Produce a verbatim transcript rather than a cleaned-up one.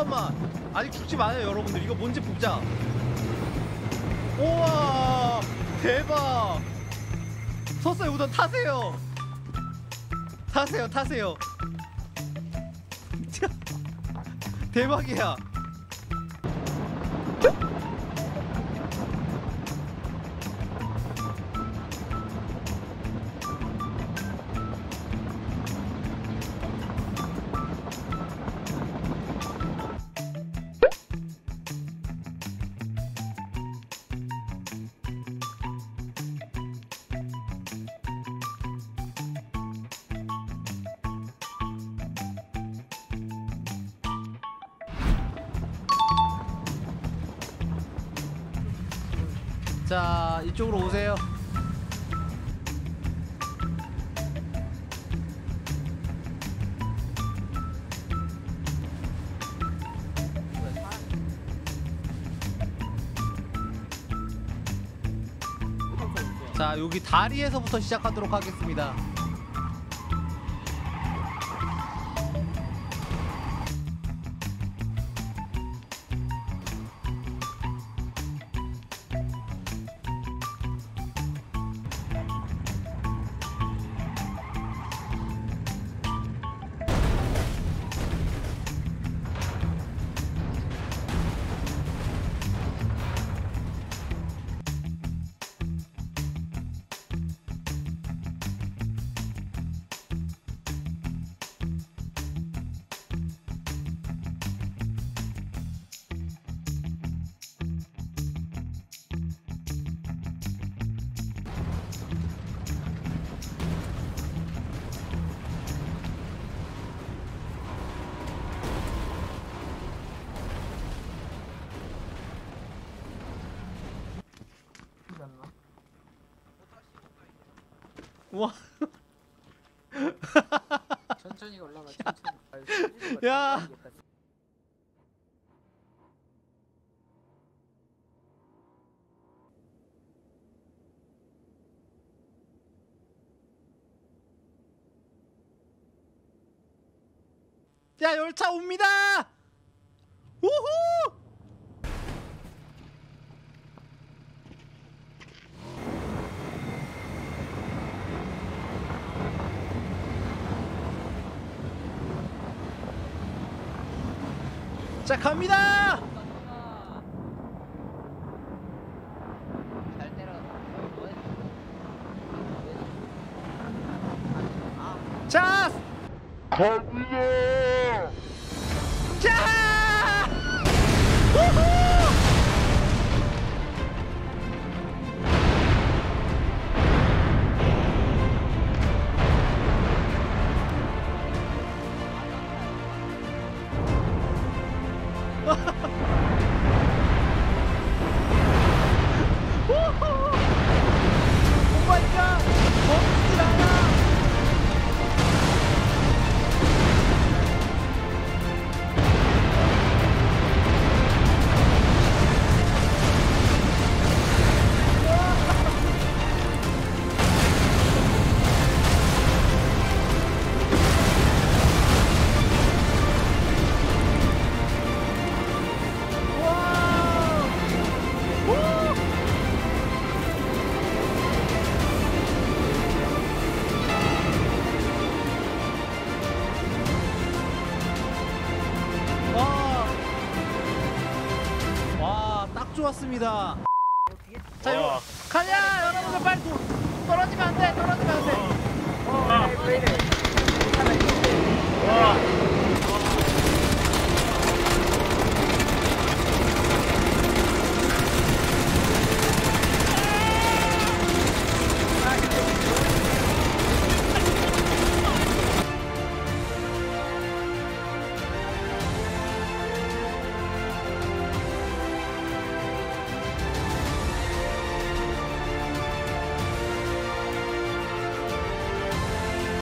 잠깐만. 아직 죽지 마요 여러분들. 이거 뭔지 보자. 우와 대박. 서서히 우선 타세요. 타세요 타세요. 대박이야. 자, 이쪽으로 오세요. 자, 여기 다리에서부터 시작하도록 하겠습니다. 우와. 천천히 올라가. 천천히. 야. 야, 열차 옵니다. 우후. 자, 갑니다. 잘 때려. 자, 갑니다. 자, 우후. 오마이갓! 멈추질 않아! 좋았습니다. 자, 요 가자 여러분들. 빨리 도, 떨어지면 안 돼. 떨어지면 안 돼.